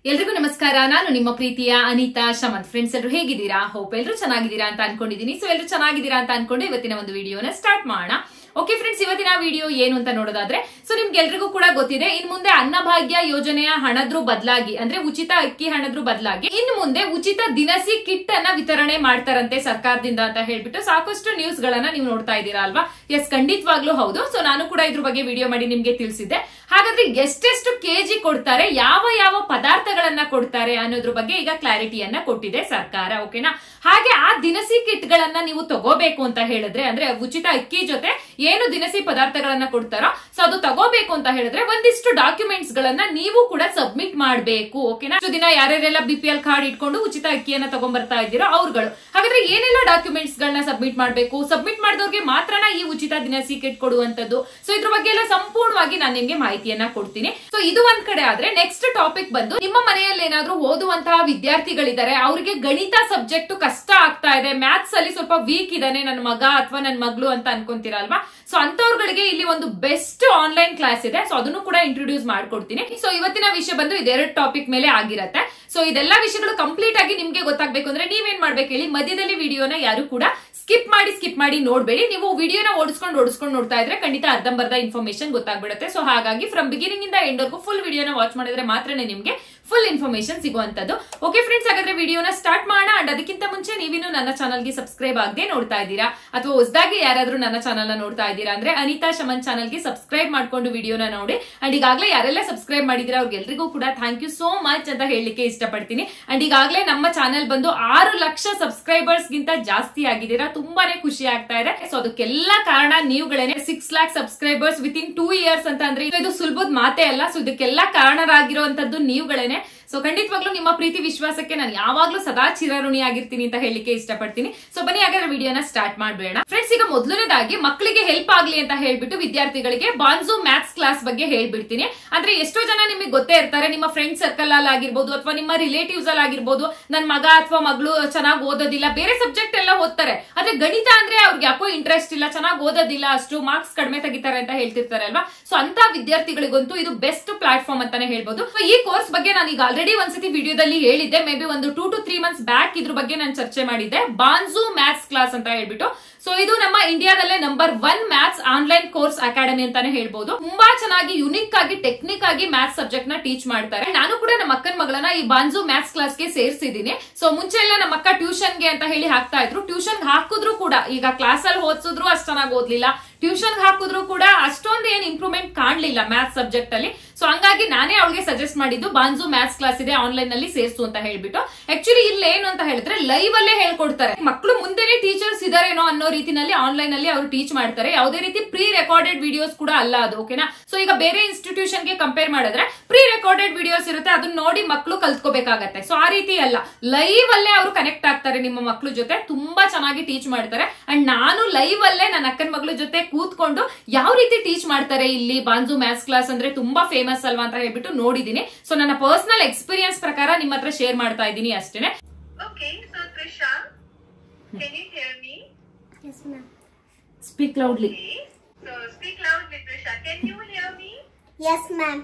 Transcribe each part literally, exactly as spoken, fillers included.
ಎಲ್ರಿಗೂ ನಮಸ್ಕಾರ. ನಾನು ನಿಮ್ಮ ಪ್ರೀತಿಯ ಅನಿತಾ ಶಮಂತ್. ಫ್ರೆಂಡ್ಸ್ ಎಲ್ಲರೂ ಹೇಗಿದ್ದೀರಾ? ಹೋಪ್ ಎಲ್ಲರೂ ಚೆನ್ನಾಗಿದ್ದೀರಾ ಅಂತ ಅನ್ಕೊಂಡಿದೀನಿ. ಸೊ ಎಲ್ಲರೂ ಚೆನ್ನಾಗಿದ್ದೀರಾ ಅಂತ ಅನ್ಕೊಂಡು ಇವತ್ತಿನ ಒಂದು ವಿಡಿಯೋನ ಸ್ಟಾರ್ಟ್ ಮಾಡೋಣ. ಓಕೆ ಫ್ರೆಂಡ್ಸ್, ಇವತ್ತಿನ ವಿಡಿಯೋ ಏನು ಅಂತ ನೋಡೋದಾದ್ರೆ, ಸೊ ನಿಮ್ಗೆ ಎಲ್ರಿಗೂ ಕೂಡ ಗೊತ್ತಿದೆ, ಇನ್ ಮುಂದೆ ಅನ್ನಭಾಗ್ಯ ಯೋಜನೆಯ ಹಣದ್ರು ಬದಲಾಗಿ ಅಂದ್ರೆ ಉಚಿತ ಅಕ್ಕಿ ಹಣದ್ರು ಬದಲಾಗಿ ಇನ್ನು ಮುಂದೆ ಉಚಿತ ದಿನಸಿ ಕಿಟ್ ಅನ್ನ ವಿತರಣೆ ಮಾಡ್ತಾರಂತೆ ಸರ್ಕಾರದಿಂದ ಅಂತ ಹೇಳ್ಬಿಟ್ಟು ಸಾಕಷ್ಟು ನ್ಯೂಸ್ ಗಳನ್ನ ನೀವು ನೋಡ್ತಾ ಇದ್ದೀರಾ ಅಲ್ವಾ? ಎಸ್, ಖಂಡಿತವಾಗ್ಲೂ ಹೌದು. ಸೊ ನಾನು ಕೂಡ ಇದ್ರ ಬಗ್ಗೆ ವಿಡಿಯೋ ಮಾಡಿ ನಿಮ್ಗೆ ತಿಳಿಸಿದ್ದೆ. ಹಾಗಾದ್ರೆ ಎಷ್ಟೆಷ್ಟು ಕೆಜಿ ಕೊಡ್ತಾರೆ, ಯಾವ ಯಾವ ಪದಾರ್ಥಗಳನ್ನ ಕೊಡ್ತಾರೆ ಅನ್ನೋದ್ರ ಬಗ್ಗೆ ಈಗ ಕ್ಲಾರಿಟಿಯನ್ನ ಕೊಟ್ಟಿದೆ ಸರ್ಕಾರ. ಓಕೆನಾ? ಹಾಗೆ ಆ ದಿನಸಿ ಕಿಟ್ ಗಳನ್ನ ನೀವು ತಗೋಬೇಕು ಅಂತ ಹೇಳಿದ್ರೆ, ಅಂದ್ರೆ ಉಚಿತ ಅಕ್ಕಿ ಜೊತೆ ಏನು ದಿನಸಿ ಪದಾರ್ಥಗಳನ್ನ ಕೊಡ್ತಾರೋ ಸೊ ಅದು ತಗೋಬೇಕು ಅಂತ ಹೇಳಿದ್ರೆ ಒಂದಿಷ್ಟು ಡಾಕ್ಯುಮೆಂಟ್ಸ್ ಗಳನ್ನ ನೀವು ಕೂಡ ಸಬ್ಮಿಟ್ ಮಾಡಬೇಕು. ಓಕೆನಾ? ದಿನ ಯಾರ್ಯಾರೆಲ್ಲ ಬಿ ಪಿ ಎಲ್ ಕಾರ್ಡ್ ಇಟ್ಕೊಂಡು ಉಚಿತ ಅಕ್ಕಿಯನ್ನ ತಗೊಂಡ್ಬರ್ತಾ ಇದ್ದೀರೋ ಅವ್ರುಗಳು. ಹಾಗಾದ್ರೆ ಏನೆಲ್ಲ ಡಾಕ್ಯುಮೆಂಟ್ಸ್ ಗಳನ್ನ ಸಬ್ಮಿಟ್ ಮಾಡಬೇಕು, ಸಬ್ಮಿಟ್ ಮಾಡಿದವ್ರಿಗೆ ಮಾತ್ರನ ಈ ಉಚಿತ ದಿನಸಿ ಕಿಟ್ ಕೊಡುವಂತದ್ದು. ಸೊ ಇದ್ರ ಬಗ್ಗೆ ಎಲ್ಲ ಸಂಪೂರ್ಣವಾಗಿ ನಾನು ನಿಮ್ಗೆ ಮಾಹಿತಿಯನ್ನ ಕೊಡ್ತೀನಿ. ಸೊ ಇದು ಒಂದ್ ಕಡೆ ಆದ್ರೆ, ನೆಕ್ಸ್ಟ್ ಟಾಪಿಕ್ ಬಂದು, ನಿಮ್ಮ ಮನೆಯಲ್ಲಿ ಏನಾದ್ರೂ ಓದುವಂತಹ ವಿದ್ಯಾರ್ಥಿಗಳಿದ್ದಾರೆ, ಅವ್ರಿಗೆ ಗಣಿತ ಸಬ್ಜೆಕ್ಟ್ ಕಷ್ಟ ಆಗ್ತಾ ಇದೆ, ಮ್ಯಾಥ್ಸ್ ಅಲ್ಲಿ ಸ್ವಲ್ಪ ವೀಕ್ ಇದಾನೆ ನನ್ನ ಮಗ ಅಥವಾ ನನ್ನ ಮಗಳು ಅಂತ ಅನ್ಕೊಂತೀರಾ ಅಲ್ವಾ? ಸೊ ಅಂತವ್ರಿಗೆ ಇಲ್ಲಿ ಒಂದು ಬೆಸ್ಟ್ ಆನ್ಲೈನ್ ಕ್ಲಾಸ್ ಇದೆ. ಸೊ ಅದನ್ನು ಕೂಡ ಇಂಟ್ರೊಡ್ಯೂಸ್ ಮಾಡ್ಕೊಡ್ತೀನಿ. ಸೊ ಇವತ್ತಿನ ವಿಷಯ ಬಂದು ಇದೆರಡು ಟಾಪಿಕ್ ಮೇಲೆ ಆಗಿರತ್ತೆ. ಸೊ ಇದೆಲ್ಲಾ ವಿಷಯಗಳು ಕಂಪ್ಲೀಟ್ ಆಗಿ ನಿಮ್ಗೆ ಗೊತ್ತಾಗ್ಬೇಕು ಅಂದ್ರೆ ನೀವೇನ್ ಮಾಡ್ಬೇಕು ಹೇಳಿ, ಮಧ್ಯದಲ್ಲಿ ವಿಡಿಯೋನ ಯಾರು ಕೂಡ ಸ್ಕಿಪ್ ಮಾಡಿ ಸ್ಕಿಪ್ ಮಾಡಿ ನೋಡ್ಬೇಡಿ. ನೀವು ವಿಡಿಯೋನ ಓಡಿಸ್ಕೊಂಡು ಓಡಿಸ್ಕೊಂಡು ನೋಡ್ತಾ ಇದ್ರೆ ಖಂಡಿತ ಅರ್ಧಂಬರ್ಧ ಇನ್ಫಾರ್ಮೇಶನ್ ಗೊತ್ತಾಗ್ಬಿಡುತ್ತೆ. ಸೊ ಹಾಗಾಗಿ ಫ್ರಮ್ ಬಿಗಿನಿಂಗ್ ಇಂದ ಎಂಡ್ ವರ್ಗೂ ಫುಲ್ ವಿಡಿಯೋನ ವಾಚ್ ಮಾಡಿದ್ರೆ ಮಾತ್ರನೇ ನಿಮ್ಗೆ ಫುಲ್ ಇನ್ಫಾರ್ಮೇಶನ್ ಸಿಗುವಂತದ್ದು. ಓಕೆ ಫ್ರೆಂಡ್ಸ್, ಹಾಗಾದ್ರೆ ವಿಡಿಯೋನ ಸ್ಟಾರ್ಟ್ ಮಾಡೋಣ. ಅಂಡ್ ಅದಕ್ಕಿಂತ ಮುಂಚೆ ನೀವಿನ್ನು ನನ್ನ ಚಾನಲ್ಗೆ ಸಬ್ಸ್ಕ್ರೈಬ್ ಆಗದೆ ನೋಡ್ತಾ ಇದ್ದೀರಾ ಅಥವಾ ಹೊಸದಾಗಿ ಯಾರಾದ್ರೂ ನನ್ನ ಚಾನಲ್ ನ ನೋಡ್ತಾ ಇದ್ದೀರಾ ಅಂದ್ರೆ ಅನಿತಾ ಶಮಂತ್ ಚಾನಲ್ಗೆ ಸಬ್ಸ್ಕ್ರೈಬ್ ಮಾಡ್ಕೊಂಡು ವಿಡಿಯೋನ ನೋಡಿ. ಅಂಡ್ ಈಗಾಗಲೇ ಯಾರೆಲ್ಲ ಸಬ್ಸ್ಕ್ರೈಬ್ ಮಾಡಿದಿರಾ ಅವ್ರಿಗೆಲ್ರಿಗೂ ಕೂಡ ಥ್ಯಾಂಕ್ ಯು ಸೋ ಮಚ್ ಅಂತ ಹೇಳಲಿಕ್ಕೆ ಇಷ್ಟಪಡ್ತೀನಿ. ಅಂಡ್ ಈಗಾಗಲೇ ನಮ್ಮ ಚಾನಲ್ ಬಂದು ಆರು ಲಕ್ಷ ಸಬ್ಸ್ಕ್ರೈಬರ್ಸ್ ಗಿಂತ ಜಾಸ್ತಿ ಆಗಿದ್ದೀರಾ. ತುಂಬಾನೇ ಖುಷಿ ಆಗ್ತಾ ಇದೆ. ಸೊ ಅದಕ್ಕೆಲ್ಲ ಕಾರಣ ನೀವುಗಳೇನೆ. Six lakh subscribers within two years ಅಂತ ಅಂದ್ರೆ ಇದು ಸುಲಭದ ಮಾತೇ ಅಲ್ಲ. ಸೊ ಇದಕ್ಕೆಲ್ಲ ಕಾರಣರಾಗಿರುವಂತದ್ದು ನೀವುಗಳೇನೆ. ಸೊ ಖಂಡಿತವಾಗ್ಲೂ ನಿಮ್ಮ ಪ್ರೀತಿ ವಿಶ್ವಾಸಕ್ಕೆ ನಾನು ಯಾವಾಗ್ಲೂ ಸದಾ ಚಿರಋಣಿ ಆಗಿರ್ತೀನಿ ಅಂತ ಹೇಳಲಿಕ್ಕೆ ಇಷ್ಟಪಡ್ತೀನಿ. ಸೊ ಬನ್ನಿ ಹಾಗಾದ್ರೆ ವಿಡಿಯೋನ ಸ್ಟಾರ್ಟ್ ಮಾಡಬೇಡ. ಫ್ರೆಂಡ್ಸ್, ಈಗ ಮೊದಲನೇದಾಗಿ ಮಕ್ಕಳಿಗೆ ಹೆಲ್ಪ್ ಆಗ್ಲಿ ಅಂತ ಹೇಳ್ಬಿಟ್ಟು ವಿದ್ಯಾರ್ಥಿಗಳಿಗೆ ಬಾನ್ಜೋ ಮ್ಯಾಥ್ಸ್ ಕ್ಲಾಸ್ ಬಗ್ಗೆ ಹೇಳ್ಬಿಡ್ತೀನಿ. ಅಂದ್ರೆ ಎಷ್ಟೋ ಜನ ನಿಮಗೆ ಗೊತ್ತೇ ಇರ್ತಾರೆ, ನಿಮ್ಮ ಫ್ರೆಂಡ್ ಸರ್ಕಲ್ ಅಲ್ಲಿ ಆಗಿರ್ಬೋದು ಅಥವಾ ನಿಮ್ಮ ರಿಲೇಟಿವ್ಸ್ ಅಲ್ಲಿ ಆಗಿರ್ಬೋದು, ನನ್ ಮಗ ಅಥವಾ ಮಗಳು ಚೆನ್ನಾಗಿ ಓದೋದಿಲ್ಲ, ಬೇರೆ ಸಬ್ಜೆಕ್ಟ್ ಎಲ್ಲ ಓದ್ತಾರೆ, ಆದ್ರೆ ಗಣಿತ ಅಂದ್ರೆ ಅವ್ರಿಗೆ ಯಾಕೋ ಇಂಟ್ರೆಸ್ಟ್ ಇಲ್ಲ, ಚೆನ್ನಾಗಿ ಓದೋದಿಲ್ಲ, ಅಷ್ಟು ಮಾರ್ಕ್ಸ್ ಕಡಿಮೆ ತೆಗಿತಾರೆ ಅಂತ ಹೇಳ್ತಿರ್ತಾರೆ ಅಲ್ವಾ? ಸೊ ಅಂತ ವಿದ್ಯಾರ್ಥಿಗಳಿಗಂತೂ ಇದು ಬೆಸ್ಟ್ ಪ್ಲಾಟ್ಫಾರ್ಮ್ ಅಂತಾನೆ ಹೇಳ್ಬೋದು. ಈ ಕೋರ್ಸ್ ಬಗ್ಗೆ ನಾನು ಈಗ ಆಲ್ರೆಡಿ ಒಂದ್ಸತಿ ವಿಡಿಯೋದಲ್ಲಿ ಹೇಳಿದ್ದೆ, ಮೇ ಬಿ ಒಂದು two to three months back ಇದ್ರ ಬಗ್ಗೆ ನಾನು ಚರ್ಚೆ ಮಾಡಿದ್ದೆ, ಬಾನ್ಜೋ ಮ್ಯಾಥ್ಸ್ ಕ್ಲಾಸ್ ಅಂತ ಹೇಳ್ಬಿಟ್ಟು. ಸೊ ಇದು ನಮ್ಮ ಇಂಡಿಯಾದಲ್ಲೇ number one maths online course academy ಅಂತಾನೆ ಹೇಳ್ಬೋದು. ತುಂಬಾ ಚೆನ್ನಾಗಿ ಯುನಿಕ್ ಆಗಿ ಟೆಕ್ನಿಕ್ ಆಗಿ ಮ್ಯಾಥ್ಸ್ ಸಬ್ಜೆಕ್ಟ್ ನ ಟೀಚ್ ಮಾಡ್ತಾರೆ. ನಾನು ಕೂಡ ನಮ್ಮ ಅಕ್ಕನ ಮಗಳನ್ನ ಈ ಬಾನ್ಜೋ ಮ್ಯಾಥ್ಸ್ ಕ್ಲಾಸ್ ಗೆ ಸೇರಿಸಿದೀನಿ. ಸೊ ಮುಂಚೆ ಎಲ್ಲ ನಮ್ಮ ಅಕ್ಕ ಟ್ಯೂಷನ್ ಗೆ ಅಂತ ಹೇಳಿ ಹಾಕ್ತಾ ಇದ್ರು. ಟ್ಯೂಷನ್ ಹಾಕಿದ್ರು ಕೂಡ ಈಗ ಕ್ಲಾಸ್ ಅಲ್ಲಿ ಓದಿಸಿದ್ರು ಅಷ್ಟು ಚೆನ್ನಾಗಿ ಓದ್ಲಿಲ್ಲ, ಟ್ಯೂಷನ್ ಹಾಕಿದ್ರು ಕೂಡ ಅಷ್ಟೊಂದು ಏನ್ ಇಂಪ್ರೂವ್ಮೆಂಟ್ ಕಾಣ್ಲಿಲ್ಲ ಮ್ಯಾಥ್ಸ್ ಸಬ್ಜೆಕ್ಟ್ ಅಲ್ಲಿ. ಸೊ ಹಂಗಾಗಿ ನಾನೇ ಅವಳಿಗೆ ಸಜೆಸ್ಟ್ ಮಾಡಿದ್ದು ಬಾನ್ಜೋ ಮ್ಯಾಥ್ಸ್ ಕ್ಲಾಸ್ ಇದೆ ಆನ್ಲೈನ್ ನಲ್ಲಿ ಸೇರಿಸು ಅಂತ ಹೇಳ್ಬಿಟ್ಟು. ಆಕ್ಚುಲಿ ಇಲ್ಲಿ ಏನು ಅಂತ ಹೇಳಿದ್ರೆ ಲೈವ್ ಅಲ್ಲೇ ಹೇಳ್ಕೊಡ್ತಾರೆ. ಮಕ್ಕಳು ಮುಂದೆನೆ ಟೀಚರ್ಸ್ ಇದಾರೇನೋ ಅನ್ನೋ ರೀತಿನಲ್ಲಿ ಆನ್ಲೈನ್ ಅಲ್ಲಿ ಅವರು ಟೀಚ್ ಮಾಡ್ತಾರೆ. ಯಾವುದೇ ರೀತಿ ಪ್ರೀ ರೆಕಾರ್ಡೆಡ್ ವಿಡಿಯೋಸ್ ಕೂಡ ಅಲ್ಲ ಅದು. ಓಕೆನಾ? ಸೊ ಈಗ ಬೇರೆ ಇನ್ಸ್ಟಿಟ್ಯೂಷನ್ ಗೆ ಕಂಪೇರ್ ಮಾಡಿದ್ರೆ ಪ್ರೀ ರೆಕಾರ್ಡೆಡ್ ವಿಡಿಯೋಸ್ ಇರುತ್ತೆ, ಅದನ್ನ ನೋಡಿ ಮಕ್ಕಳು ಕಲ್ತ್ಕೋಬೇಕಾಗತ್ತೆ. ಸೊ ಆ ರೀತಿ ಅಲ್ಲ, ಲೈವ್ ಅಲ್ಲೇ ಅವರು ಕನೆಕ್ಟ್ ಆಗ್ತಾರೆ ನಿಮ್ಮ ಮಕ್ಕಳ ಜೊತೆ, ತುಂಬಾ ಚೆನ್ನಾಗಿ ಟೀಚ್ ಮಾಡ್ತಾರೆ. ಅಂಡ್ ನಾನು ಲೈವ್ ಅಲ್ಲೇ ನನ್ನ ಅಕ್ಕನ ಮಗಳ ಜೊತೆ ಕೂತ್ಕೊಂಡು ಯಾವ ರೀತಿ ಟೀಚ್ ಮಾಡ್ತಾರೆ ಇಲ್ಲಿ ಬಾನ್ಜೋ ಮ್ಯಾಥ್ಸ್ ಕ್ಲಾಸ್ ಅಂದ್ರೆ ತುಂಬಾ ಫೇಮಸ್ ಅಲ್ವಾ ಅಂತ ಹೇಳ್ಬಿಟ್ಟು ನೋಡಿದೀನಿ. ಸೊ ನನ್ನ ಪರ್ಸನಲ್ ಎಕ್ಸ್ಪೀರಿಯನ್ಸ್ ಪ್ರಕಾರ ನಿಮ್ಮ ಹತ್ರ ಶೇರ್ ಮಾಡ್ತಾ ಇದ್ದೀನಿ ಅಷ್ಟೇನೆ. Okay, so Trisha, can you hear me? Yes, ma'am. Speak loudly. Okay, so speak loudly, Trisha. Can you hear me? Yes, ma'am.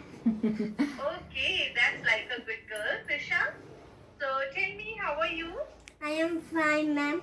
Okay, that's like a good girl, Trisha. So tell me, how are you? I am fine, ma'am.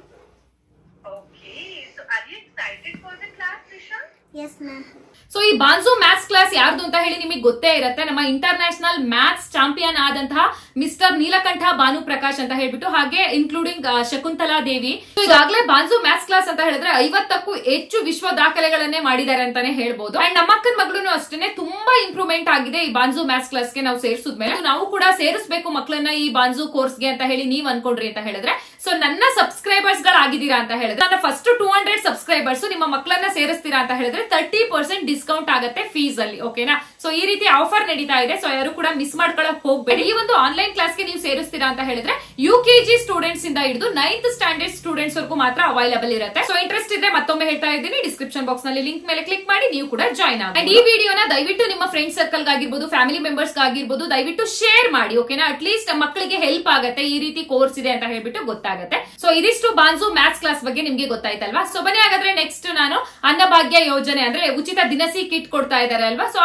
Okay, so are you excited for the class, Trisha? Yes, ma'am. So ಈ Bhanzu maths class ಯಾರ್ದು ಅಂತ ಹೇಳಿ ನಿಮಗೆ ಗೊತ್ತೇ ಇರುತ್ತೆ. ನಮ್ಮ international maths champion ಆದಂತಹ mister Neelakanta Bhanu Prakash ಅಂತ ಹೇಳ್ಬಿಟ್ಟು, ಹಾಗೆ ಇನ್ಕ್ಲೂಡಿಂಗ್ ಶಕುಂತಲಾ ದೇವಿ. ಈಗಾಗಲೇ ಬಾನ್ಜೋ ಮ್ಯಾಥ್ಸ್ ಕ್ಲಾಸ್ ಅಂತ ಹೇಳಿದ್ರೆ ಐವತ್ತಕ್ಕೂ ಹೆಚ್ಚು ವಿಶ್ವ ದಾಖಲೆಗಳನ್ನೇ ಮಾಡಿದ್ದಾರೆ ಅಂತಾನೆ ಹೇಳ್ಬೋದು. ಅಂಡ್ ನಮ್ಮ ಅಕ್ಕನ ಮಗಳು ಅಷ್ಟೇ ತುಂಬಾ ಇಂಪ್ರೂವ್ಮೆಂಟ್ ಆಗಿದೆ ಈ ಬಾನ್ಜೋ ಮ್ಯಾಥ್ಸ್ ಕ್ಲಾಸ್ ಗೆ ನಾವು ಸೇರಿಸಿದ್ಮೇಲೆ. ನಾವು ಕೂಡ ಸೇರಿಸಬೇಕು ಮಕ್ಕಳನ್ನ ಈ ಬಾನ್ಜೋ ಕೋರ್ಸ್ ಗೆ ಅಂತ ಹೇಳಿ ನೀವ್ ಅನ್ಕೊಂಡ್ರಿ ಅಂತ ಹೇಳಿದ್ರೆ, ಸೊ ನನ್ನ ಸಬ್ಸ್ಕ್ರೈಬರ್ಸ್ ಗಳಾಗಿದ್ದೀರಾ ಅಂತ ಹೇಳಿದ್ರೆ, ನನ್ನ ಫಸ್ಟ್ ಟೂ ಹಂಡ್ರೆಡ್ ಸಬ್ಸ್ಕ್ರೈಬರ್ಸ್ ನಿಮ್ಮ ಮಕ್ಕಳನ್ನ ಸೇರಿಸ್ತೀರಾ ಅಂತ ಹೇಳಿದ್ರೆ ತರ್ಟಿ ಪರ್ಸೆಂಟ್ ಡಿಸ್ಕೌಂಟ್ ಆಗುತ್ತೆ ಫೀಸ್ ಅಲ್ಲಿ. ಓಕೆನಾ? ಸೊ ಈ ರೀತಿ ಆಫರ್ ನಡೀತಾ ಇದೆ. ಸೊ ಯಾರು ಕೂಡ ಮಿಸ್ ಮಾಡ್ಕೊಳಕ್ ಹೋಗ್ಬೇಡಿ. ಈ ಒಂದು ಆನ್ಲೈನ್ ಕ್ಲಾಸ್ ಗೆ ನೀವು ಸೇರಿಸ್ತೀರಾ ಅಂತ ಹೇಳಿದ್ರೆ ಯು ಕೆ ಜಿ ಸ್ಟೂಡೆಂಟ್ಸ್ ಇಂದ ಹಿಡಿದು ನೈನ್ತ್ ಸ್ಟ್ಯಾಂಡರ್ಡ್ ಸ್ಟೂಡೆಂಟ್ಸ್ ವರ್ಗೂ ಮಾತ್ರ ಅವೈಲೇಬಲ್ ಇರುತ್ತೆ. ಸೊ ಇಂಟ್ರೆಸ್ಟ್ ಇದ್ರೆ ಮತ್ತೊಮ್ಮೆ ಹೇಳ್ತಾ ಇದ್ದೀನಿ, ಡಿಸ್ಕ್ರಿಪ್ಷನ್ ಬಾಕ್ಸ್ ನಲ್ಲಿ ಲಿಂಕ್ ಮೇಲೆ ಕ್ಲಿಕ್ ಮಾಡಿ ನೀವು ಕೂಡ ಜಾಯ್ನ್ ಆಗಿ. ಅಂಡ್ ಈ ವಿಡಿಯೋನ ದಯವಿಟ್ಟು ನಿಮ್ಮ ಫ್ರೆಂಡ್ ಸರ್ಕಲ್ ಆಗಿರ್ಬೋದು, ಫ್ಯಾಮಿಲಿ ಮೆಂಬರ್ಸ್ ಆಗಿರ್ಬೋದು ದಯವಿಟ್ಟು ಶೇರ್ ಮಾಡಿ. ಓಕೆನಾ? ಅಟ್ಲೀಸ್ಟ್ ಮಕ್ಕಳಿಗೆ ಹೆಲ್ಪ್ ಆಗುತ್ತೆ, ಈ ರೀತಿ ಕೋರ್ಸ್ ಇದೆ ಅಂತ ಹೇಳ್ಬಿಟ್ಟು ಗೊತ್ತಾಗುತ್ತೆ. ಸೊ ಇದಿಷ್ಟು ಬಾನ್ಜೋ ಮ್ಯಾಥ್ಸ್ ಕ್ಲಾಸ್ ಬಗ್ಗೆ ನಿಮ್ಗೆ ಗೊತ್ತಾಯ್ತಲ್ವಾ? ಸೊ ಬನ್ನಿ ಹಾಗಾದ್ರೆ ನೆಕ್ಸ್ಟ್ ನಾನು ಅನ್ನಭಾಗ್ಯ ಯೋಜನೆ ಅಂದ್ರೆ ಉಚಿತ ದಿನಸಿ ಕಿಟ್ ಕೊಡ್ತಾ ಇದ್ದಾರೆ ಅಲ್ವಾ? ಸೊ ಆ ದಿನಸಿ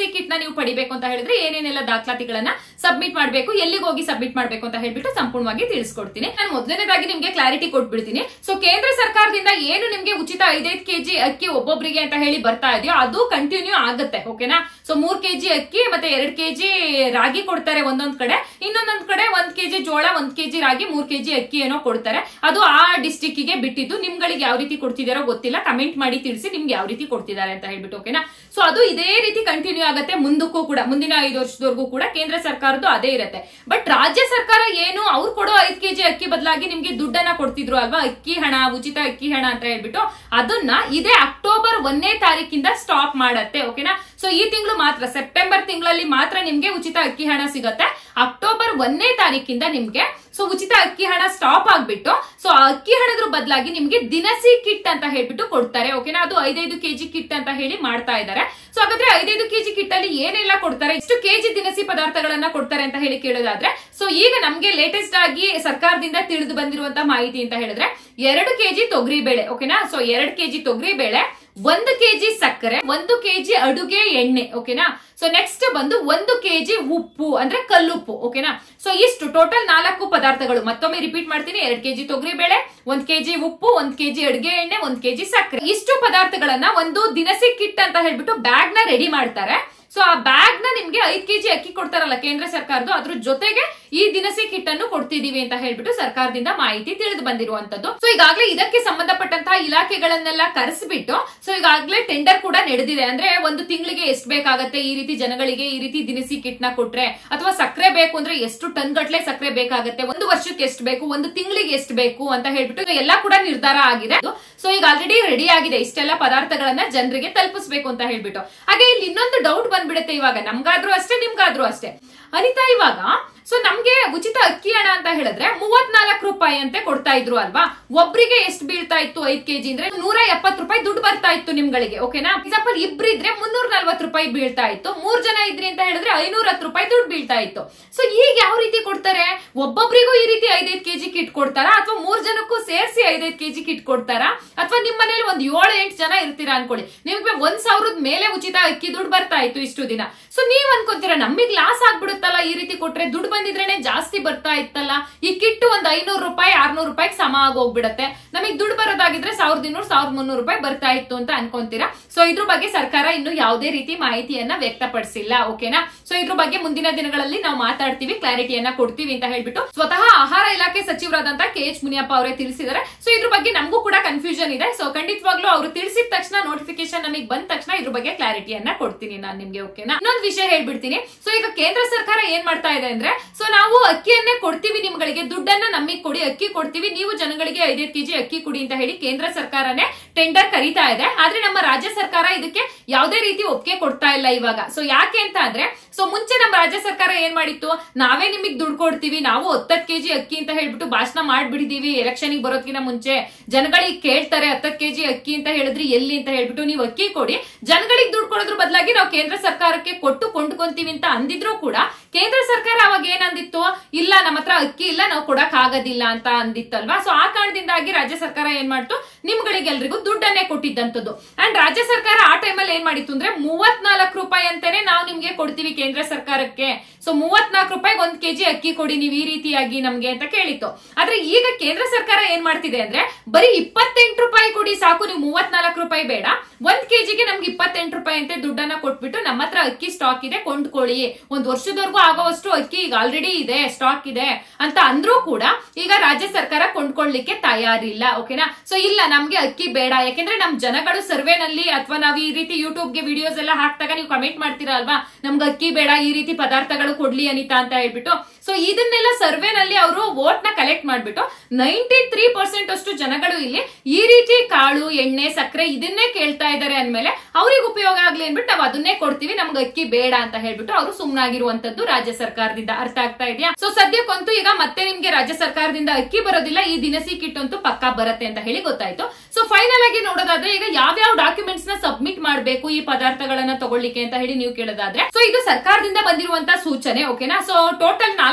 ದಿನಸಿ ಕಿಟ್ ನ ನೀವು ಪಡಿಬೇಕು ಅಂತ ಹೇಳಿದ್ರೆ ಏನೇನೆಲ್ಲ ದಾಖಲಾತಿಗಳನ್ನ ಸಬ್ಮಿಟ್ ಮಾಡಬೇಕು, ಎಲ್ಲಿಗೆ ಹೋಗಿ ಸಬ್ಮಿಟ್ ಮಾಡಬೇಕು ಅಂತ ಹೇಳ್ಬಿಟ್ಟು ಸಂಪೂರ್ಣವಾಗಿ ತಿಳಿಸ್ಕೊಡ್ತೀನಿ. ನಾನು ಮೊದಲನೇದಾಗಿ ನಿಮ್ಗೆ ಕ್ಲಾರಿಟಿ ಕೊಟ್ಬಿಡ್ತೀನಿ. ಸೊ ಕೇಂದ್ರ ಸರ್ಕಾರದಿಂದ ಏನು ನಿಮ್ಗೆ ಉಚಿತ ಐದೈದು ಕೆಜಿ ಅಕ್ಕಿ ಒಬ್ಬೊಬ್ಬರಿಗೆ ಅಂತ ಹೇಳಿ ಬರ್ತಾ ಇದೆಯೋ ಅದು ಕಂಟಿನ್ಯೂ ಆಗುತ್ತೆ. ಓಕೆನಾ? ಸೊ ಮೂರ್ ಕೆಜಿ ಅಕ್ಕಿ ಮತ್ತೆ ಎರಡ್ ಕೆಜಿ ರಾಗಿ ಕೊಡ್ತಾರೆ ಒಂದೊಂದ್ ಕಡೆ, ಇನ್ನೊಂದೊಂದ್ ಕಡೆ ಒಂದ್ ಕೆಜಿ ಜೋಳ, ಒಂದ್ ಕೆಜಿ ರಾಗಿ, ಮೂರ್ ಕೆಜಿ ಅಕ್ಕಿ ಏನೋ ಕೊಡ್ತಾರೆ. ಅದು ಆ ಡಿಸ್ಟಿಕ್ ಗೆ ಬಿಟ್ಟಿದ್ದು. ನಿಮ್ಗಳಿಗೆ ಯಾವ ರೀತಿ ಕೊಡ್ತಿದಾರೋ ಗೊತ್ತಿಲ್ಲ, ಕಮೆಂಟ್ ಮಾಡಿ ತಿಳಿಸಿ ನಿಮ್ಗೆ ಯಾವ ರೀತಿ ಕೊಡ್ತಿದ್ದಾರೆ ಅಂತ ಹೇಳ್ಬಿಟ್ಟು. ಓಕೆನಾ? ಸೊ ಅದು ಇದೇ ರೀತಿ ಕಂಟಿನ್ಯೂ ಆಗುತ್ತೆ ಮುಂದಕ್ಕೂ ಕೂಡ, ಮುಂದಿನ ಐದು ವರ್ಷದವರೆಗೂ ಕೂಡ ಕೇಂದ್ರ ಸರ್ಕಾರದ್ದು ಅದೇ ಇರುತ್ತೆ. ಬಟ್ ರಾಜ್ಯ ಸರ್ಕಾರ ಏನು ಅವ್ರು ಕೊಡೋ ಐದ್ ಕೆಜಿ ಅಕ್ಕಿ ಬದಲಾಗಿ ನಿಮ್ಗೆ ದುಡ್ಡನ್ನ ಕೊಡ್ತಿದ್ರು ಅಲ್ವಾ, ಅಕ್ಕಿ ಹಣ, ಉಚಿತ ಅಕ್ಕಿ ಹಣ ಅಂತ ಹೇಳ್ಬಿಟ್ಟು, ಅದನ್ನ ಇದೇ ಅಕ್ಟೋಬರ್ ಒಂದನೇ ತಾರೀಕಿಂದ ಸ್ಟಾಪ್ ಮಾಡತ್ತೆ. ಓಕೆನಾ? ಸೊ ಈ ತಿಂಗಳು ಮಾತ್ರ, ಸೆಪ್ಟೆಂಬರ್ ತಿಂಗಳಲ್ಲಿ ಮಾತ್ರ ನಿಮ್ಗೆ ಉಚಿತ ಅಕ್ಕಿ ಹಣ ಸಿಗುತ್ತೆ. ಅಕ್ಟೋಬರ್ ಒಂದನೇ ತಾರೀಕಿಂದ ನಿಮ್ಗೆ ಸೊ ಉಚಿತ ಅಕ್ಕಿ ಹಣ ಸ್ಟಾಪ್ ಆಗ್ಬಿಟ್ಟು, ಸೊ ಅಕ್ಕಿ ಹಣದ್ರ ಬದಲಾಗಿ ನಿಮ್ಗೆ ದಿನಸಿ ಕಿಟ್ ಅಂತ ಹೇಳ್ಬಿಟ್ಟು ಕೊಡ್ತಾರೆ. ಓಕೆನಾ? ಅದು ಐದೈದು ಕೆಜಿ ಕಿಟ್ ಅಂತ ಹೇಳಿ ಮಾಡ್ತಾ ಇದ್ದಾರೆ. ಸೊ ಹಾಗಾದ್ರೆ ಐದೈದು ಕೆಜಿ ಕಿಟ್ ಅಲ್ಲಿ ಏನೆಲ್ಲ ಕೊಡ್ತಾರೆ, ಎಷ್ಟು ಕೆಜಿ ದಿನಸಿ ಪದಾರ್ಥಗಳನ್ನ ಕೊಡ್ತಾರೆ ಅಂತ ಹೇಳಿ ಕೇಳೋದಾದ್ರೆ, ಸೊ ಈಗ ನಮ್ಗೆ ಲೇಟೆಸ್ಟ್ ಆಗಿ ಸರ್ಕಾರದಿಂದ ತಿಳಿದು ಬಂದಿರುವಂತಹ ಮಾಹಿತಿ ಅಂತ ಹೇಳಿದ್ರೆ ಎರಡು ಕೆಜಿ ತೊಗರಿ ಬೇಳೆ. ಓಕೆನಾ? ಸೊ ಎರಡ್ ಕೆಜಿ ತೊಗರಿ ಬೇಳೆ, ಒಂದು ಕೆಜಿ ಸಕ್ಕರೆ, ಒಂದು ಕೆಜಿ ಅಡುಗೆ ಎಣ್ಣೆ. ಓಕೆನಾ? ಸೊ ನೆಕ್ಸ್ಟ್ ಬಂದು ಒಂದು ಕೆಜಿ ಉಪ್ಪು ಅಂದ್ರೆ ಕಲ್ಲುಪ್ಪು. ಓಕೆನಾ? ಸೊ ಇಷ್ಟು ಟೋಟಲ್ ನಾಲ್ಕು ಪದಾರ್ಥಗಳು. ಮತ್ತೊಮ್ಮೆ ರಿಪೀಟ್ ಮಾಡ್ತೀನಿ, ಎರಡ್ ಕೆಜಿ ತೊಗರಿ ಬೇಳೆ, ಒಂದ್ ಕೆಜಿ ಉಪ್ಪು, ಒಂದ್ ಕೆಜಿ ಅಡುಗೆ ಎಣ್ಣೆ, ಒಂದ್ ಕೆಜಿ ಸಕ್ಕರೆ. ಇಷ್ಟು ಪದಾರ್ಥಗಳನ್ನ ಒಂದು ದಿನಸಿ ಕಿಟ್ ಅಂತ ಹೇಳ್ಬಿಟ್ಟು ಬ್ಯಾಗ್ ನ ರೆಡಿ ಮಾಡ್ತಾರೆ. ಸೊ ಆ ಬ್ಯಾಗ್ ನ ನಿಮ್ಗೆ ಐದ್ ಕೆಜಿ ಅಕ್ಕಿ ಕೊಡ್ತಾರಲ್ಲ ಕೇಂದ್ರ ಸರ್ಕಾರದ್ದು, ಅದ್ರ ಜೊತೆಗೆ ಈ ದಿನಸಿ ಕಿಟ್ ಅನ್ನು ಕೊಡ್ತಿದೀವಿ ಅಂತ ಹೇಳ್ಬಿಟ್ಟು ಸರ್ಕಾರದಿಂದ ಮಾಹಿತಿ ತಿಳಿದು ಬಂದಿರುವಂತದ್ದು. ಸೊ ಈಗಾಗಲೇ ಇದಕ್ಕೆ ಸಂಬಂಧಪಟ್ಟಂತಹ ಇಲಾಖೆಗಳನ್ನೆಲ್ಲ ಕರೆಸಿಬಿಟ್ಟು, ಸೊ ಈಗಾಗಲೇ ಟೆಂಡರ್ ಕೂಡ ನಡೆದಿದೆ. ಅಂದ್ರೆ ಒಂದು ತಿಂಗಳಿಗೆ ಎಷ್ಟು ಬೇಕಾಗತ್ತೆ ಈ ರೀತಿ ಜನಗಳಿಗೆ ಈ ರೀತಿ ದಿನಸಿ ಕಿಟ್ ನ ಕೊಟ್ರೆ, ಅಥವಾ ಸಕ್ಕರೆ ಬೇಕು ಅಂದ್ರೆ ಎಷ್ಟು ಟನ್ ಗಟ್ಲೆ ಸಕ್ಕರೆ ಬೇಕಾಗತ್ತೆ, ಒಂದು ವರ್ಷಕ್ಕೆ ಎಷ್ಟು ಬೇಕು, ಒಂದು ತಿಂಗಳಿಗೆ ಎಷ್ಟು ಬೇಕು ಅಂತ ಹೇಳ್ಬಿಟ್ಟು ಎಲ್ಲ ಕೂಡ ನಿರ್ಧಾರ ಆಗಿದೆ. ಸೊ ಈಗ ಆಲ್ರೆಡಿ ರೆಡಿ ಆಗಿದೆ ಇಷ್ಟೆಲ್ಲ ಪದಾರ್ಥಗಳನ್ನ ಜನರಿಗೆ ತಲುಪಿಸಬೇಕು ಅಂತ ಹೇಳ್ಬಿಟ್ಟು. ಹಾಗೆ ಇಲ್ಲಿ ಇನ್ನೊಂದು ಡೌಟ್ ಬಂದ್ಬಿಡುತ್ತೆ ಇವಾಗ, ನಮ್ಗಾದ್ರೂ ಅಷ್ಟೇ ನಿಮ್ಗಾದ್ರೂ ಅಷ್ಟೇ. ಅನಿತಾ, ಇವಾಗ ಸೊ ನಮ್ಗೆ ಉಚಿತ ಅಕ್ಕಿ ಹಣ ಅಂತ ಹೇಳಿದ್ರೆ ಮೂವತ್ನಾಲ್ಕು ರೂಪಾಯಿ ಅಂತೆ ಕೊಡ್ತಾ ಇದ್ರು ಅಲ್ವಾ, ಒಬ್ರಿಗೆ ಎಷ್ಟು ಬೀಳ್ತಾ ಇತ್ತು ಐದ್ ಕೆಜಿ ಅಂದ್ರೆ ನೂರ ಎಪ್ಪತ್ತು ರೂಪಾಯಿ ದುಡ್ಡು ಬರ್ತಾ ಇತ್ತು ನಿಮ್ಗಳಿಗೆ. ಓಕೆನಾ? ಎಕ್ಸಾಂಪಲ್ ಇಬ್ರು ಇದ್ರೆ ಮುನ್ನೂರ ನಲ್ವತ್ತು ರೂಪಾಯಿ ಬೀಳ್ತಾ ಇತ್ತು, ಮೂರ್ ಜನ ಇದ್ರಿ ಅಂತ ಹೇಳಿದ್ರೆ ಐನೂರ ಹತ್ತು ರೂಪಾಯಿ ದುಡ್ಡು ಬೀಳ್ತಾ ಇತ್ತು. ಸೊ ಈಗ ಯಾವ ರೀತಿ ಕೊಡ್ತಾರೆ, ಒಬ್ಬೊಬ್ರಿಗೂ ಈ ರೀತಿ ಐದೈದು ಕೆಜಿ ಕಿಟ್ ಕೊಡ್ತಾರಾ, ಅಥವಾ ಮೂರ್ ಜನಕ್ಕೂ ಸೇರಿಸಿ ಐದೈದು ಕೆಜಿ ಕಿಟ್ ಕೊಡ್ತಾರಾ, ಅಥವಾ ನಿಮ್ ಮನೇಲಿ ಒಂದ್ ಏಳು ಎಂಟು ಜನ ಇರ್ತೀರಾ ಅನ್ಕೊಳ್ಳಿ, ನಿಮ್ಗೆ ಒಂದ್ ಸಾವಿರದ ಮೇಲೆ ಉಚಿತ ಅಕ್ಕಿ ದುಡ್ಡು ಬರ್ತಾ ಇತ್ತು ಇಷ್ಟು ದಿನ. ಸೊ ನೀವ್ ಅನ್ಕೊಂತೀರಾ ನಮಗ್ ಲಾಸ್ ಆಗ್ಬಿಡುತ್ತಲ್ಲ ಈ ರೀತಿ ಕೊಟ್ರೆ, ದುಡ್ಡು ಬಂದಿದ್ರೇನೆ ಜಾಸ್ತಿ ಬರ್ತಾ ಇತ್ತಲ್ಲ, ಈ ಕಿಟ್ಟು ಒಂದ್ ಐನೂರು ರೂಪಾಯಿ ಆರ್ನೂರು ರೂಪಾಯಿಗೆ ಸಮ ಆಗೋಗ್ಬಿಡತ್ತೆ, ನಮಗ್ ದುಡ್ಡು ಬರೋದಾಗಿದ್ರೆ ಸಾವಿರದ ಇನ್ನೂರು ಸಾವಿರದ ಮುನ್ನೂರು ರೂಪಾಯಿ ಬರ್ತಾ ಇತ್ತು ಅಂತ ಅನ್ಕೊಂತೀರಾ. ಸೊ ಇದ್ರ ಬಗ್ಗೆ ಸರ್ಕಾರ ಇನ್ನು ಯಾವುದೇ ರೀತಿ ಮಾಹಿತಿಯನ್ನ ವ್ಯಕ್ತಪಡಿಸಿಲ್ಲ. ಓಕೆನಾ? ಸೊ ಇದ್ರ ಬಗ್ಗೆ ಮುಂದಿನ ದಿನಗಳಲ್ಲಿ ನಾವು ಮಾತಾಡ್ತೀವಿ, ಕ್ಲಾರಿಟಿಯನ್ನ ಕೊಡ್ತೀವಿ ಅಂತ ಹೇಳ್ಬಿಟ್ಟು ಸ್ವತಃ ಆಹಾರ ಇಲಾಖೆ ಸಚಿವರಾದಂತ ಕೆ ಎಚ್ ಮುನಿಯಪ್ಪ ಅವರೇ ತಿಳಿಸಿದ್ದಾರೆ. ಸೊ ಇದ್ರ ಬಗ್ಗೆ ನಮಗೂ ಕೂಡ ಕನ್ಫ್ಯೂಷನ್ ಇದೆ. ಸೊ ಖಂಡಿತವಾಗ್ಲೂ ಅವರು ತಿಳಿಸಿದ ತಕ್ಷಣ, ನೋಟಿಫಿಕೇಶನ್ ನಮಗೆ ಬಂದ ತಕ್ಷಣ ಇದ್ರ ಬಗ್ಗೆ ಕ್ಲಾರಿಟಿಯನ್ನ ಕೊಡ್ತೀನಿ ನಾನು ನಿಮ್ಗೆ. ಓಕೆನಾ? ಇನ್ನೊಂದು ವಿಷಯ ಹೇಳ್ಬಿಡ್ತೀನಿ. ಸೊ ಈಗ ಕೇಂದ್ರ ಸರ್ಕಾರ ಏನ್ ಮಾಡ್ತಾ ಇದೆ ಅಂದ್ರೆ, ಸೊ ನಾವು ಅಕ್ಕಿಯನ್ನೇ ಕೊಡ್ತೀವಿ ನಿಮ್ಗಳಿಗೆ, ದುಡ್ಡನ್ನ ನಮಗೆ ಕೊಡಿ, ಅಕ್ಕಿ ಕೊಡ್ತೀವಿ, ನೀವು ಜನಗಳಿಗೆ ಐದೈದು ಕೆಜಿ ಅಕ್ಕಿ ಕೊಡಿ ಅಂತ ಹೇಳಿ ಕೇಂದ್ರ ಸರ್ಕಾರನೇ ಟೆಂಡರ್ ಕರೀತಾ ಇದೆ. ಆದ್ರೆ ನಮ್ಮ ರಾಜ್ಯ ಸರ್ಕಾರ ಇದಕ್ಕೆ ಯಾವುದೇ ರೀತಿ ಒಪ್ಪಿಗೆ ಕೊಡ್ತಾ ಇಲ್ಲ ಇವಾಗ. ಸೊ ಯಾಕೆ ಅಂತ ಅಂದ್ರೆ, ಸೊ ಮುಂಚೆ ನಮ್ಮ ರಾಜ್ಯ ಸರ್ಕಾರ ಏನ್ ಮಾಡಿತ್ತು, ನಾವೇ ನಿಮಗೆ ದುಡ್ಡು ಕೊಡ್ತೀವಿ, ನಾವು ಹತ್ತತ್ತು ಕೆಜಿ ಅಕ್ಕಿ ಅಂತ ಹೇಳ್ಬಿಟ್ಟು ಭಾಷಣ ಮಾಡ್ಬಿಟ್ಟಿದೀವಿ, ಎಲೆಕ್ಷನ್ ಬರೋದಕ್ಕಿಂತ ಮುಂಚೆ ಜನಗಳಿಗೆ ಕೇಳ್ತಾರೆ ಹತ್ತತ್ತು ಕೆಜಿ ಅಕ್ಕಿ ಅಂತ ಹೇಳಿದ್ರಿ ಎಲ್ಲಿ ಅಂತ ಹೇಳ್ಬಿಟ್ಟು ನೀವು ಅಕ್ಕಿ ಕೊಡಿ, ಜನಗಳಿಗೆ ದುಡ್ಡು ಕೊಡೋದ್ರ ಬದಲಾಗಿ ನಾವು ಕೇಂದ್ರ ಸರ್ಕಾರಕ್ಕೆ ಕೊಟ್ಟು ಕೊಂಡ್ಕೊಂತೀವಿ ಅಂತ ಅಂದಿದ್ರು ಕೂಡ ಕೇಂದ್ರ ಸರ್ಕಾರ ಅವಾಗ ಏನಂದಿತ್ತು, ಇಲ್ಲ ನಮ್ಮ ಹತ್ರ ಅಕ್ಕಿ ಇಲ್ಲ, ನಾವು ಕೊಡಕ್ ಆಗೋದಿಲ್ಲ ಅಂತ ಅಂದಿತ್ತಲ್ವಾ. ಸೊ ಆ ಕಾರಣದಿಂದಾಗಿ ರಾಜ್ಯ ಸರ್ಕಾರ ಏನ್ ಮಾಡ್ತು, ನಿಮ್ಗಳಿಗೆ ಎಲ್ರಿಗೂ ದುಡ್ಡನ್ನೇ ಕೊಟ್ಟಿದ್ದಂಥದ್ದು. ಅಂಡ್ ರಾಜ್ಯ ಸರ್ಕಾರ ಆ ಟೈಮಲ್ಲಿ ಏನ್ ಮಾಡಿತ್ತು ಅಂದ್ರೆ ಮೂವತ್ನಾಲ್ಕು ರೂಪಾಯಿ ಅಂತಾನೆ ನಾವು ನಿಮ್ಗೆ ಕೊಡ್ತೀವಿ ಕೇಂದ್ರ ಸರ್ಕಾರಕ್ಕೆ, ಸೊ ಮೂವತ್ನಾಲ್ಕು ರೂಪಾಯಿಗೆ ಒಂದ್ ಕೆಜಿ ಅಕ್ಕಿ ಕೊಡಿ ನೀವು ಈ ರೀತಿಯಾಗಿ ನಮ್ಗೆ ಅಂತ ಕೇಳಿತ್ತು. ಆದ್ರೆ ಈಗ ಕೇಂದ್ರ ಸರ್ಕಾರ ಏನ್ ಮಾಡ್ತಿದೆ ಅಂದ್ರೆ, ಬರೀ ಇಪ್ಪತ್ತೆಂಟು ರೂಪಾಯಿ ಕೊಡಿ ಸಾಕು, ನೀವು ಮೂವತ್ನಾಲ್ಕು ರೂಪಾಯಿ ಬೇಡ, ಒಂದ್ ಕೆಜಿಗೆ ನಮ್ಗೆ ಇಪ್ಪತ್ತೆಂಟು ರೂಪಾಯಿ ಅಂತೆ ದುಡ್ಡನ್ನ ಕೊಟ್ಬಿಟ್ಟು ನಮ್ಮ ಹತ್ರ ಅಕ್ಕಿ ಸ್ಟಾಕ್ ಇದೆ ಕೊಂಡ್ಕೊಳ್ಳಿ, ಒಂದ್ ವರ್ಷದವರೆಗೂ ಆಗೋವಷ್ಟು ಅಕ್ಕಿ ಈಗ ಆಲ್ರೆಡಿ ಇದೆ, ಸ್ಟಾಕ್ ಇದೆ ಅಂತ ಅಂದ್ರೂ ಕೂಡ ಈಗ ರಾಜ್ಯ ಸರ್ಕಾರ ಕೊಂಡ್ಕೊಳ್ಳಿಕ್ಕೆ ತಯಾರಿಲ್ಲ. ಓಕೆನಾ? ಸೊ ಇಲ್ಲ ನಮ್ಗೆ ಅಕ್ಕಿ ಬೇಡ, ಯಾಕೆಂದ್ರೆ ನಮ್ ಜನಗಳು ಸರ್ವೆನಲ್ಲಿ ಅಥವಾ ನಾವ್ ಈ ರೀತಿ ಯೂಟ್ಯೂಬ್ ಗೆ ವಿಡಿಯೋಸ್ ಎಲ್ಲ ಹಾಕ್ದಾಗ ನೀವು ಕಮೆಂಟ್ ಮಾಡ್ತೀರಾ ಅಲ್ವಾ, ನಮ್ಗೆ ಅಕ್ಕಿ ಬೇಡ, ಈ ರೀತಿ ಪದಾರ್ಥಗಳು ಕೊಡ್ಲಿ ಅನಿತಾ ಅಂತ ಹೇಳ್ಬಿಟ್ಟು. ಸೊ ಇದನ್ನೆಲ್ಲ ಸರ್ವೆನಲ್ಲಿ ಅವರು ವೋಟ್ ನ ಕಲೆಕ್ಟ್ ಮಾಡ್ಬಿಟ್ಟು ನೈಂಟಿ ತ್ರೀ ಪರ್ಸೆಂಟ್ ಅಷ್ಟು ಜನಗಳು ಇಲ್ಲಿ ಈ ರೀತಿ ಕಾಳು, ಎಣ್ಣೆ, ಸಕ್ಕರೆ ಇದನ್ನೇ ಕೇಳ್ತಾ ಇದ್ದಾರೆ ಅಂದ್ಮೇಲೆ ಅವ್ರಿಗೆ ಉಪಯೋಗ ಆಗ್ಲಿ ಅನ್ಬಿಟ್ಟು ನಾವು ಅದನ್ನೇ ಕೊಡ್ತೀವಿ, ನಮ್ಗೆ ಅಕ್ಕಿ ಬೇಡ ಅಂತ ಹೇಳ್ಬಿಟ್ಟು ಅವರು ಸುಮ್ನಾಗಿರುವಂತದ್ದು ರಾಜ್ಯ ಸರ್ಕಾರದಿಂದ. ಅರ್ಥ ಆಗ್ತಾ ಇದೆಯಾ? ಸೊ ಸದ್ಯಕ್ಕಂತೂ ಈಗ ಮತ್ತೆ ನಿಮ್ಗೆ ರಾಜ್ಯ ಸರ್ಕಾರದಿಂದ ಅಕ್ಕಿ ಬರೋದಿಲ್ಲ, ಈ ದಿನಸಿ ಕಿಟ್ ಅಂತೂ ಪಕ್ಕಾ ಬರುತ್ತೆ ಅಂತ ಹೇಳಿ ಗೊತ್ತಾಯ್ತು. ಸೊ ಫೈನಲ್ ಆಗಿ ನೋಡೋದಾದ್ರೆ ಈಗ ಯಾವ್ಯಾವ ಡಾಕ್ಯುಮೆಂಟ್ಸ್ ನ ಸಬ್ಮಿಟ್ ಮಾಡಬೇಕು ಈ ಪದಾರ್ಥಗಳನ್ನ ತಗೊಳ್ಳಿಕ್ಕೆ ಅಂತ ಹೇಳಿ ನೀವು ಕೇಳೋದಾದ್ರೆ, ಸೊ ಇದು ಸರ್ಕಾರದಿಂದ ಬಂದಿರುವಂತಹ ಸೂಚನೆ. ಓಕೆನಾ? ಸೊ ಟೋಟಲ್ ನಾಲ್ಕು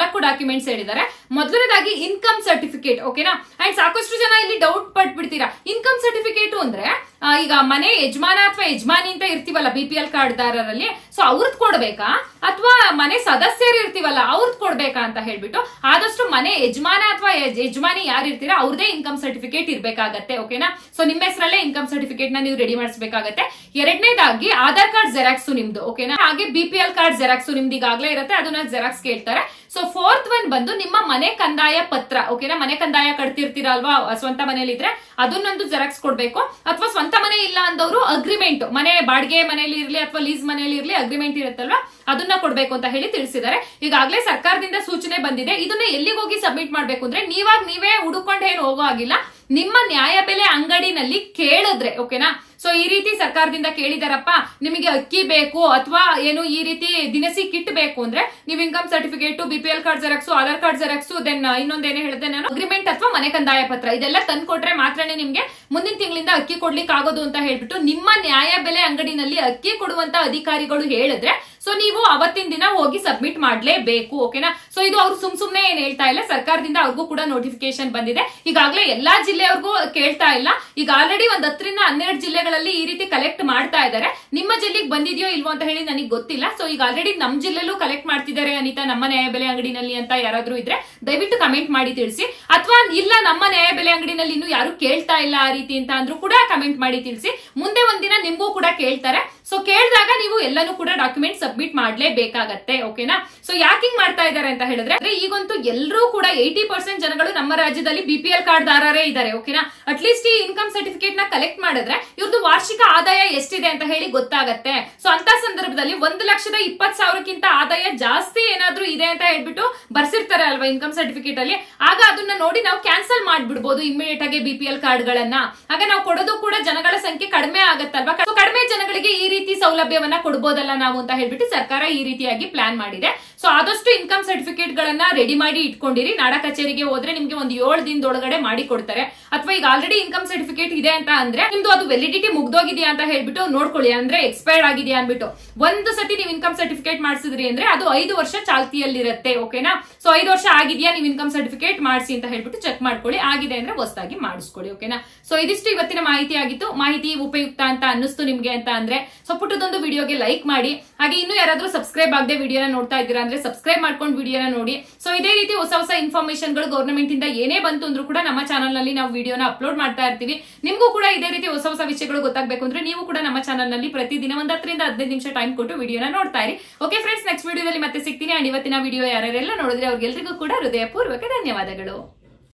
ನಾಲ್ಕು ಡಾಕ್ಯುಮೆಂಟ್ಸ್ ಹೇಳಿದ್ದಾರೆ. ಮೊದಲನೇದಾಗಿ ಇನ್ಕಮ್ ಸರ್ಟಿಫಿಕೇಟ್, ಓಕೆನಾ. ಅಂಡ್ ಸಾಕಷ್ಟು ಜನ ಇಲ್ಲಿ ಡೌಟ್ ಪಟ್ಬಿಡ್ತೀರಾ, ಇನ್ಕಮ್ ಸರ್ಟಿಫಿಕೇಟ್ ಅಂದ್ರೆ ಈಗ ಮನೆ ಯಜಮಾನ ಅಥವಾ ಯಜಮಾನಿ ಅಂತ ಇರ್ತೀವಲ್ಲ ಬಿ ಪಿ ಎಲ್ ಕಾರ್ಡ್ ದಾರರಲ್ಲಿ, ಸೊ ಅವ್ರದ್ ಕೊಡ್ಬೇಕಾ ಅಥವಾ ಮನೆ ಸದಸ್ಯರು ಇರ್ತೀವಲ್ಲ ಅವ್ರದ್ ಕೊಡ್ಬೇಕಾ ಅಂತ ಹೇಳ್ಬಿಟ್ಟು, ಆದಷ್ಟು ಮನೆ ಯಜಮಾನ ಅಥವಾ ಯಜಮಾನಿ ಯಾರು ಇರ್ತೀರಾ ಅವ್ರದೇ ಇನ್ಕಮ್ ಸರ್ಟಿಫಿಕೇಟ್ ಇರ್ಬೇಕಾಗತ್ತೆ, ಓಕೆನಾ. ಸೊ ನಿಮ್ಮ ಹೆಸರಲ್ಲೇ ಇನ್ಕಮ್ ಸರ್ಟಿಫಿಕೇಟ್ ನ ನೀವು ರೆಡಿ ಮಾಡಿಸಬೇಕಾಗತ್ತೆ. ಎರಡನೇದಾಗಿ ಆಧಾರ್ ಕಾರ್ಡ್ ಜೆರಾಕ್ಸ್ ನಿಮ್ದು, ಓಕೆನಾ. ಹಾಗೆ B P L card xerox ನಿಮ್ದು ಈಗಾಗಲೇ ಇರುತ್ತೆ, ಅದನ್ನ ಜೆರಾಕ್ಸ್ ಕೇಳ್ತಾರೆ. ಸೊ ಫೋರ್ತ್ ಒನ್ ಬಂದು ನಿಮ್ಮ ಮನೆ ಕಂದಾಯ ಪತ್ರ, ಓಕೆನಾ. ಮನೆ ಕಂದಾಯ ಕಟ್ತಿರ್ತೀರಲ್ವಾ ಸ್ವಂತ ಮನೇಲಿ ಇದ್ರೆ ಅದನ್ನೊಂದು ಜೆರಾಕ್ಸ್ ಕೊಡ್ಬೇಕು. ಅಥವಾ ಸ್ವಂತ ಮನೆ ಇಲ್ಲ ಅಂದವರು ಅಗ್ರಿಮೆಂಟ್, ಮನೆ ಬಾಡಿಗೆ ಮನೆಯಲ್ಲಿ ಇರ್ಲಿ ಅಥವಾ ಲೀಸ್ ಮನೆಯಲ್ಲಿ ಇರ್ಲಿ ಅಗ್ರಿಮೆಂಟ್ ಇರುತ್ತಲ್ವಾ ಅದನ್ನ ಕೊಡ್ಬೇಕು ಅಂತ ಹೇಳಿ ತಿಳಿಸಿದ್ದಾರೆ. ಈಗಾಗಲೇ ಸರ್ಕಾರದಿಂದ ಸೂಚನೆ ಬಂದಿದೆ. ಇದನ್ನ ಎಲ್ಲಿಗೆ ಹೋಗಿ ಸಬ್ಮಿಟ್ ಮಾಡ್ಬೇಕು ಅಂದ್ರೆ ನೀವಾಗ ನೀವೇ ಹುಡುಕೊಂಡು ಏನು ಹೋಗೋ ಆಗಿಲ್ಲ, ನಿಮ್ಮ ನ್ಯಾಯಬೆಲೆ ಅಂಗಡಿನಲ್ಲಿ ಕೇಳಿದ್ರೆ, ಓಕೆನಾ. ಸೊ ಈ ರೀತಿ ಸರ್ಕಾರದಿಂದ ಕೇಳಿದಾರಪ್ಪ ನಿಮಗೆ ಅಕ್ಕಿ ಬೇಕು ಅಥವಾ ಏನು ಈ ರೀತಿ ದಿನಸಿ ಕಿಟ್ ಬೇಕು ಅಂದ್ರೆ ನೀವು income certificate, BPL card xerox, Aadhaar card xerox, then ಇನ್ನೊಂದೇನೇ ಹೇಳಿದೆ ನಾನು ಅಗ್ರಿಮೆಂಟ್ ಅಥವಾ ಮನೆ ಕಂದಾಯ ಪತ್ರ ಇದೆಲ್ಲ ತಂದು ಕೊಟ್ರೆ ಮಾತ್ರನೇ ನಿಮ್ಗೆ ಮುಂದಿನ ತಿಂಗಳಿಂದ ಅಕ್ಕಿ ಕೊಡ್ಲಿಕ್ಕೆ ಆಗೋದು ಅಂತ ಹೇಳ್ಬಿಟ್ಟು ನಿಮ್ಮ ನ್ಯಾಯಬೆಲೆ ಅಂಗಡಿನಲ್ಲಿ ಅಕ್ಕಿ ಕೊಡುವಂತ ಅಧಿಕಾರಿಗಳು ಹೇಳಿದ್ರೆ ಸೊ ನೀವು ಅವತ್ತಿನ ದಿನ ಹೋಗಿ ಸಬ್ಮಿಟ್ ಮಾಡ್ಲೇಬೇಕು, ಓಕೆನಾ. ಸೊ ಇದು ಅವ್ರು ಸುಮ್ ಸುಮ್ನೆ ಏನ್ ಹೇಳ್ತಾ ಇಲ್ಲ, ಸರ್ಕಾರದಿಂದ ಅವ್ರಿಗೂ ಕೂಡ ನೋಟಿಫಿಕೇಶನ್ ಬಂದಿದೆ. ಈಗಾಗಲೇ ಎಲ್ಲಾ ಜಿಲ್ಲೆಯವ್ರಿಗೂ ಕೇಳ್ತಾ ಇಲ್ಲ, ಈಗ ಆಲ್ರೆಡಿ ಒಂದ್ ಹತ್ತರಿಂದ ಹನ್ನೆರಡು ಜಿಲ್ಲೆಗಳಲ್ಲಿ ಈ ರೀತಿ ಕಲೆಕ್ಟ್ ಮಾಡ್ತಾ ಇದ್ದಾರೆ. ನಿಮ್ಮ ಜಿಲ್ಲೆಗೆ ಬಂದಿದೆಯೋ ಇಲ್ವೋ ಅಂತ ಹೇಳಿ ನನಗೆ ಗೊತ್ತಿಲ್ಲ. ಸೊ ಈಗ ಆಲ್ರೆಡಿ ನಮ್ ಜಿಲ್ಲೆಲ್ಲೂ ಕಲೆಕ್ಟ್ ಮಾಡ್ತಿದ್ದಾರೆ ಅನಿತಾ, ನಮ್ಮ ನ್ಯಾಯಬೆಲೆ ಅಂಗಡಿನಲ್ಲಿ ಅಂತ ಯಾರಾದ್ರೂ ಇದ್ರೆ ದಯವಿಟ್ಟು ಕಮೆಂಟ್ ಮಾಡಿ ತಿಳಿಸಿ. ಅಥವಾ ಇಲ್ಲ ನಮ್ಮ ನ್ಯಾಯಬೆಲೆ ಅಂಗಡಿನಲ್ಲಿ ಇನ್ನು ಯಾರು ಕೇಳ್ತಾ ಇಲ್ಲ ಆ ರೀತಿ ಅಂತ ಅಂದ್ರೂ ಕೂಡ ಕಮೆಂಟ್ ಮಾಡಿ ತಿಳಿಸಿ. ಮುಂದೆ ಒಂದಿನ ನಿಮ್ಗೂ ಕೂಡ ಕೇಳ್ತಾರೆ. ಸೊ ಕೇಳಿದಾಗ ನೀವು ಎಲ್ಲಾನು ಕೂಡ ಡಾಕ್ಯುಮೆಂಟ್ ಸಬ್ಮಿಟ್ ಮಾಡ್ಲೇಬೇಕಾಗತ್ತೆ, ಓಕೆನಾ. ಸೊ ಯಾಕೆ ಹಿಂಗ್ ಮಾಡ್ತಾ ಇದ್ದಾರೆ ಅಂತ ಹೇಳಿದ್ರೆ ಈಗಂತೂ ಎಲ್ಲರೂ ಕೂಡ ಏಯ್ಟಿ ಪರ್ಸೆಂಟ್ ಜನಗಳು ನಮ್ಮ ರಾಜ್ಯದಲ್ಲಿ ಬಿಪಿಎಲ್ ಕಾರ್ಡ್ ದಾರರೇ ಇದ್ದಾರೆ, ಓಕೆನಾ. ಅಟ್ಲೀಸ್ಟ್ ಈ ಇನ್ಕಮ್ ಸರ್ಟಿಫಿಕೇಟ್ ನ ಕಲೆಕ್ಟ್ ಮಾಡಿದ್ರೆ ಇವ್ರದ್ದು ವಾರ್ಷಿಕ ಆದಾಯ ಎಷ್ಟಿದೆ ಅಂತ ಹೇಳಿ ಗೊತ್ತಾಗತ್ತೆ. ಸೊ ಅಂತ ಸಂದರ್ಭದಲ್ಲಿ ಒಂದು ಲಕ್ಷದ ಇಪ್ಪತ್ ಸಾವಿರಕ್ಕಿಂತ ಆದಾಯ ಜಾಸ್ತಿ ಏನಾದ್ರೂ ಇದೆ ಅಂತ ಹೇಳ್ಬಿಟ್ಟು ಬರ್ಸಿರ್ತಾರೆ ಅಲ್ವಾ ಇನ್ಕಮ್ ಸರ್ಟಿಫಿಕೇಟ್ ಅಲ್ಲಿ, ಆಗ ಅದನ್ನ ನೋಡಿ ನಾವು ಕ್ಯಾನ್ಸಲ್ ಮಾಡ್ಬಿಡ್ಬೋದು ಇಮಿಡಿಯೇಟ್ ಆಗಿ ಬಿಪಿಎಲ್ ಕಾರ್ಡ್ ಗಳನ್ನ. ಆಗ ನಾವು ಕೊಡೋದು ಕೂಡ ಜನಗಳ ಸಂಖ್ಯೆ ಕಡಿಮೆ ಆಗತ್ತಲ್ವಾ. ಸೊ ಕಡಿಮೆ ಜನಗಳಿಗೆ ಈ ರೀತಿ ಸೌಲಭ್ಯವನ್ನ ಕೊಡಬಹುದಲ್ಲ ನಾವು ಅಂತ ಹೇಳ್ಬಿಟ್ಟು ಸರ್ಕಾರ ಈ ರೀತಿಯಾಗಿ ಪ್ಲಾನ್ ಮಾಡಿದೆ. ಸೊ ಆದಷ್ಟು ಇನ್ಕಮ್ ಸರ್ಟಿಫಿಕೇಟ್ ಗಳನ್ನ ರೆಡಿ ಮಾಡಿ ಇಟ್ಕೊಂಡಿರಿ. ನಾಡ ಕಚೇರಿಗೆ ಹೋದ್ರೆ ನಿಮ್ಗೆ ಒಂದು ಏಳು ದಿನದೊಳಗಡೆ ಮಾಡಿ ಕೊಡ್ತಾರೆ. ಅಥವಾ ಈಗ ಆಲ್ರೆಡಿ ಇನ್ಕಮ್ ಸರ್ಟಿಫಿಕೇಟ್ ಇದೆ ಅಂತ ಅಂದ್ರೆ ನಿಮ್ದು ಅದು ವ್ಯಾಲಿಡಿಟಿ ಮುಗ್ದೋಗಿದೆಯಾ ಅಂತ ಹೇಳ್ಬಿಟ್ಟು ನೋಡ್ಕೊಳ್ಳಿ, ಅಂದ್ರೆ ಎಕ್ಸ್ಪೈರ್ಡ್ ಆಗಿದೆಯಾ ಅನ್ಬಿಟ್ಟು. ಒಂದು ಸತಿ ನೀವು ಇನ್ಕಮ್ ಸರ್ಟಿಫಿಕೇಟ್ ಮಾಡಿಸಿದ್ರಿ ಅಂದ್ರೆ ಅದು ಐದು ವರ್ಷ ಚಾಲ್ತಿಯಲ್ಲಿರುತ್ತೆ, ಓಕೆನಾ. ಸೊ ಐದು ವರ್ಷ ಆಗಿದೆಯಾ ನೀವು ಇನ್ಕಮ್ ಸರ್ಟಿಫಿಕೇಟ್ ಮಾಡಿಸಿ ಅಂತ ಹೇಳ್ಬಿಟ್ಟು ಚೆಕ್ ಮಾಡ್ಕೊಳ್ಳಿ. ಆಗಿದೆ ಅಂದ್ರೆ ಹೊಸದಾಗಿ ಮಾಡಿಸ್ಕೊಳ್ಳಿ, ಓಕೆನಾ. ಸೊ ಇದಿಷ್ಟು ಇವತ್ತಿನ ಮಾಹಿತಿ ಆಗಿತ್ತು. ಮಾಹಿತಿ ಉಪಯುಕ್ತ ಅಂತ ಅನ್ನಿಸ್ತು ನಿಮ್ಗೆ ಅಂತ ಅಂದ್ರೆ ಸೊ ಪುಟ್ಟದೊಂದು ವಿಡಿಯೋಗೆ ಲೈಕ್ ಮಾಡಿ. ಹಾಗೆ ಇನ್ನು ಯಾರಾದ್ರೂ ಸಬ್ಸ್ಕ್ರೈಬ್ ಆಗದೆ ವಿಡಿಯೋನ ನೋಡ್ತಾ ಇದ್ದೀರಾ ಅಂದ್ರೆ ಸಬ್ಸ್ಕ್ರೈಬ್ ಮಾಡ್ಕೊಂಡು ವಿಡಿಯೋನ ನೋಡಿ. ಸೊ ಇದೇ ರೀತಿ ಹೊಸ ಹೊಸ ಇನ್ಫಾರ್ಮೇಶನ್ ಗಳು ಗವರ್ನಮೆಂಟ್ ಇಂದ ಏನೇ ಬಂತು ಅಂದ್ರೂ ಕೂಡ ನಮ್ಮ ಚಾನಲ್ ನಲ್ಲಿ ನಾವು ವಿಡಿಯೋನ ಅಪ್ಲೋಡ್ ಮಾಡ್ತಾ ಇರ್ತೀವಿ. ನಿಮ್ಗೂ ಕೂಡ ಇದೇ ರೀತಿ ಹೊಸ ಹೊಸ ವಿಷಯಗಳು ಗೊತ್ತಾಗಬೇಕು ಅಂದ್ರೆ ನೀವು ಕೂಡ ನಮ್ಮ ಚಾನಲ್ ನಲ್ಲಿ ಪ್ರತಿದಿನ ಒಂದ್ ಹತ್ತರಿಂದ ಹದಿನೈದು ನಿಮಿಷ ಟೈಮ್ ಕೊಟ್ಟು ವಿಡಿಯೋನ ನೋಡ್ತಾ ಇರಿ. ಓಕೆ ಫ್ರೆಂಡ್ಸ್, ನೆಕ್ಸ್ಟ್ ವಿಡಿಯೋದಲ್ಲಿ ಮತ್ತೆ ಸಿಗ್ತೀನಿ. ಅಂಡ್ ಇವತ್ತಿನ ವಿಡಿಯೋ ಯಾರೆಲ್ಲ ನೋಡಿದ್ರೆ ಅವ್ರಿಗೆಲ್ರಿಗೂ ಕೂಡ ಹೃದಯಪೂರ್ವಕ ಧನ್ಯವಾದಗಳು.